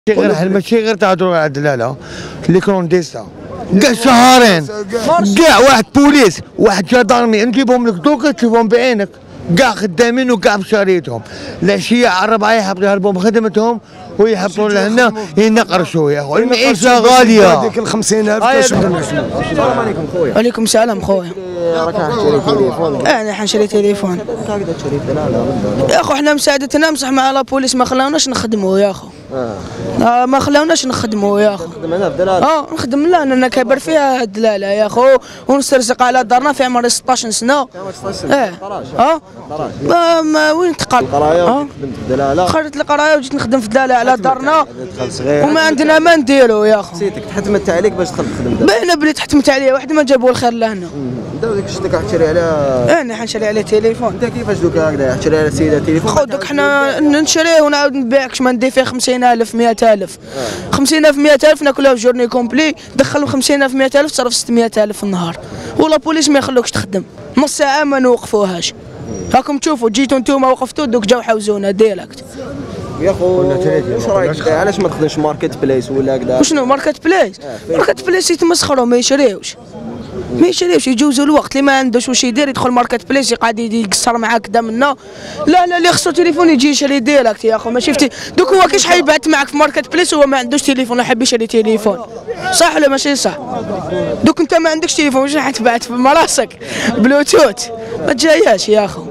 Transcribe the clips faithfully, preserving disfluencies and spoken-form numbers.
غير ماشي غير تهضروا على الدلاله لي كرونديستا كاع شهرين كاع واحد بوليس واحد جدارمي نجيبهم لك دوكا تشوفهم بعينك كاع خدامين وكاع بشريتهم العشيه على الربعه يحبوا يهربوا من خدمتهم ويحبوا لهنا ينقرشوا يا خويا المعيشه غاليه هذيك ال خمسين ألف كاش. السلام عليكم خويا. وعليكم السلام خويا. راك حتشري تليفون؟ انا حنشري تليفون. هكذا تشري دلاله يا اخو حنا مساعدتنا مسح مع لابوليس ما خلاوناش نخدموا يا اخو. اه ما خلاوناش نخدموا يا اخو. نخدم انا بدلاله؟ اه نخدم لا انا كبر فيها الدلاله يا اخو ونسترزق على دارنا في عمري ستطاش سنه. عمرك ستطاش سنه؟ اه اه ما, ما وين تقال؟ القرايه خدمت في الدلاله؟ خرجت القرايه وجيت نخدم في الدلاله على دارنا وما عندنا ما نديرو يا اخو. سيتك تحتمت عليك باش تدخل تخدم دابا؟ باينه بلي تحتمت عليا واحد ما جابوا الخير لهنا. دابا ديك شتك حتشري عليها؟ انا حنشري عليه تليفون. انت كيفاش دوكا هكذا حتشري على سيده تليفون؟ خو دوك حنا نشريه ونعاود نبيع كش ما ندير فيه خمسين ألف مئة ألف. خمسين ألف مئة ألف ناكلها في جورني كومبلي دخلوا خمسين ألف مئة ألف تصرف ستمئة ألف في النهار ولا بوليس ما يخلوكش تخدم نص ساعه ما نوقفوهاش. راكم تشوفوا جيتوا نتوما وقفتوا دوك جاو حوزونا ديريكت. يا خو واش رايك علاش ما تخدمش ماركت بليس ولا هكذا؟ وشنو ماركت بليس؟ ماركت بليس يتمسخروا ما يشريوش ما يشريوش يجوزوا الوقت اللي ما عندوش واش يدير يدخل ماركت بليس يقعد يقصر معاك كدا منا. لا لا اللي خصو تليفون يجي يشري ديريكت يا اخو ما شفتي دوك هو كيش حيبعث معاك في ماركت بليس هو ما عندوش تليفون ولا حاب يشري تليفون صح ولا ماشي صح؟ دوك انت ما عندكش تليفون واش راح تبعث في مراسك بلوتوث ما تجاياش يا اخو.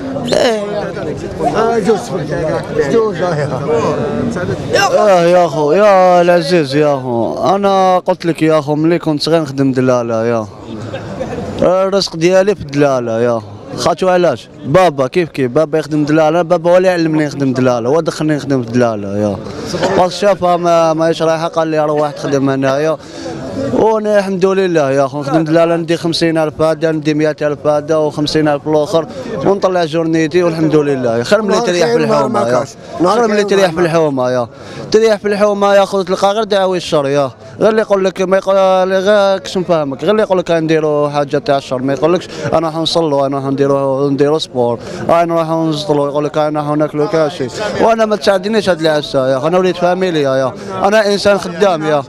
اه يا اخو يا العزيز يا اخو انا قلت لك يا اخو ملي كنت صغير نخدم دلاله يا الرزق ديالي في الدلاله يا خاطو علاش بابا كيف كيف بابا يخدم دلاله بابا ولا يعلمني نخدم دلاله هو دخلني نخدم في دلاله يا بس شافها ما ماهيش رايحه قال لي روح تخدم هنايا وانا الحمد لله يا اخو نخدم دلاله ندي خمسين ألف هذا ندي مئة ألف هذا وخمسين ألف الاخر ونطلع جورنيتي والحمد لله خير ملي تريح في الحومه يا خير ملي تريح في الحومه يا تريح في الحومه يا خو تلقى غير دعاوي الشر يا غير اللي يقول لك ما يقول غير كش نفهمك غير اللي يقول لك نديروا حاجه تاع الشر ما يقولكش انا راح نصلوا انا راح نديروا نديروا سبور انا راح نزطلوا يقول لك انا راح ناكلوا كاشي وانا ما تساعدنيش هاد العسه يا انا وليد فاميليا يا انا انسان خدام يا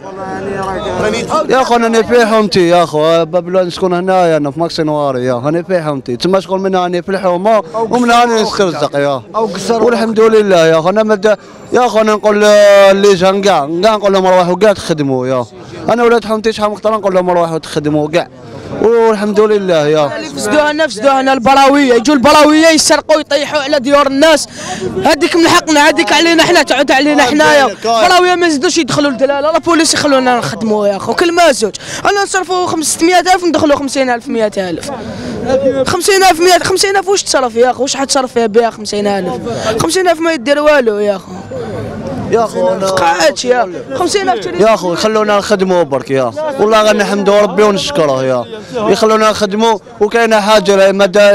يا اخو انا في حومتي يا اخو بابلون نسكن هنايا انا في ماكسينواري يا انا في حومتي تما شغل من هاني في الحومه ومن هاني نسترزق يا والحمد لله يا اخو انا مد... يا اخو انا نقول اللي جان كاع كاع نقول لهم روحوا كاع تخدموا يا انا ولاد حومتي شحال مقطره نقول لهم روحوا تخدموا كاع والحمد لله يا فسدوها لنا فسدوها لنا البراويه يجوا البراويه يسرقوا يطيحوا على ديور الناس هذيك من حقنا هذيك علينا حنا تعود علينا حنايا البراويه ما يزيدوش يدخلوا الدلاله لا بوليس يخلونا نخدموا يا اخو كل ما زوج انا نصرفوا ستمئة ألف ندخلوا خمسين ألف مئة ألف خمسين ألف مئة خمسين ألف واش تصرف يا اخو واش حتصرف فيها بها خمسين ألف خمسين ألف ما يدير والو يا اخو يا اخو قعدت يا خمسين ألف يا اخو يخلونا نخدموا برك يا والله غنحمدوا ربي ونشكره يا يخلونا نخدموا وكاينه حاجه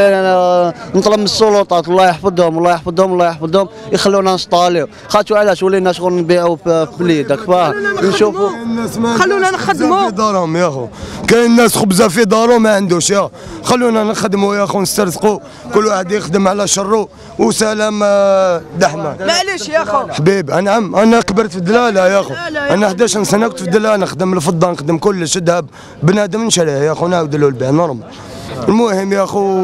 ما نطلب من السلطات الله يحفظهم الله يحفظهم الله يحفظهم يخلونا نسطاليو خاطر علاش ولينا شغل نبيعوا في بليدك فاه نشوفوا خلونا نخدموا في دارهم يا اخو كاين ناس خبزه في دارو ما عندوش يا خلونا نخدموا يا اخو نسترزقوا كل واحد يخدم على شره وسلام دحمه معليش يا اخو حبيب انا انا كبرت في الدلاله يا اخو انا إحدى عشر سنه كنت في الدلاله نخدم الفضه نخدم كلش ذهب بنادم نشريه يا اخو نعاود له البيع نورمال المهم يا اخو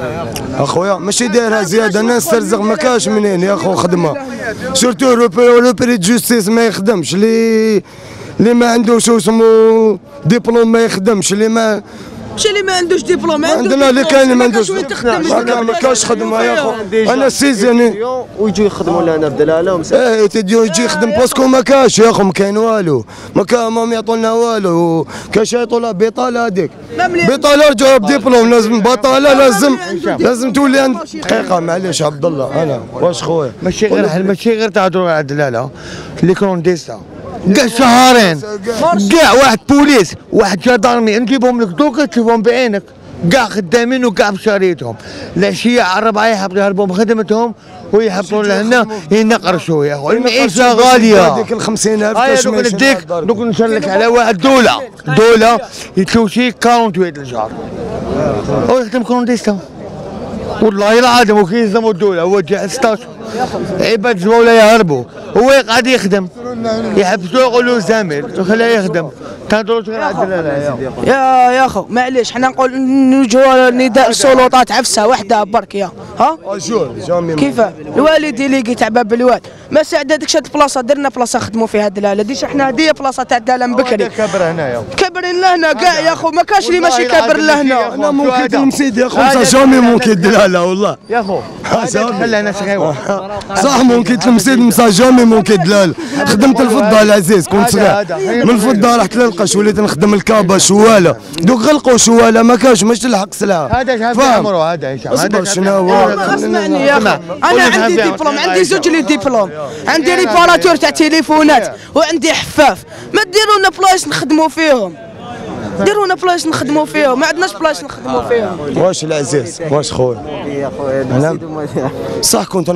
اخويا ماشي دايرها زياده الناس ترزق ما كاش منين يا اخو خدمه سورتو لو بري جوستيس ما يخدمش اللي اللي ما عندوش اسمو ديبلوم ما يخدمش اللي ما ماشي اللي ما عندوش ديبلوم عندنا اللي كاين ما عندوش ما كاش خدمه يا اخو انا سيزوني ويجوا يخدموا لنا بدلاله ايه تيجي يجي يخدم باسكو ما كاش يا اخو ما كاين والو ما كان ما يعطوا لنا والو كاش يعطوا لها بطاله هذيك بطاله رجعوا بديبلوم لازم بطاله لازم لازم تولي عند دقيقه معليش عبد الله انا واش خويا ماشي غير ماشي غير تهضروا على الدلاله لي كرونديستا كاع شهرين كاع واحد بوليس واحد جدارمي نجيبهم لك دوكا تشوفهم بعينك كاع خدامين وكاع بشريتهم العشيه على الربعه يحبوا يهربوا من خدمتهم ويحبوا لهنا ينقرشوا يا خويا المعيشه غاليه هذيك ال خمسين ألف كاش دوك نديك دوك نشلك على واحد دوله دوله يتلوشي ثمانية وأربعين الجار هو يخدم كرونديستا والله العظيم وكيلزموا الدوله هو جاء ستطاش عباد الزواوله يهربوا، هو قاعد يخدم يحبسوه يقولوا زامل خليه يخدم. تهضروش غير على الدلاله يا يا اخو معليش حنا نقول نوجهوا نداء للسلطات عفسه وحده برك يا ها كيف الوالدي اللي تاع باب الواد ما ساعدتكش هاد البلاصه درنا بلاصه خدموا فيها الدلاله ديش احنا هديه بلاصه تاع الدلال بكري كبر هنايا كبرين لهنا كاع يا اخو ما كاش اللي ماشي كبر لهنا انا ممكن المسيد يا اخو مسا جامي ممكن الدلاله والله يا اخو خلي ناس غيور صح ممكن المسيد مسا جامي ممكن الدلاله خدمت الفضه العزيز كنت صغير من الفضه رحت للقش وليت نخدم الكابه شواله دوك غلقوا شواله ما كاش مش تلحق سلعه هذا شحال في عمره هذا اصبر شنو هو اسمعني يا اخو انا عندي ديبلوم عندي زوج لي ديبلوم عندي ريباراتور تاع تليفونات وعندي حفاف ما ديروا لنا بلايص نخدموا فيهم ديروا لنا بلايص نخدموا فيهم ما عندناش بلايص نخدموا فيهم واش العزيز واش خويا صح كنت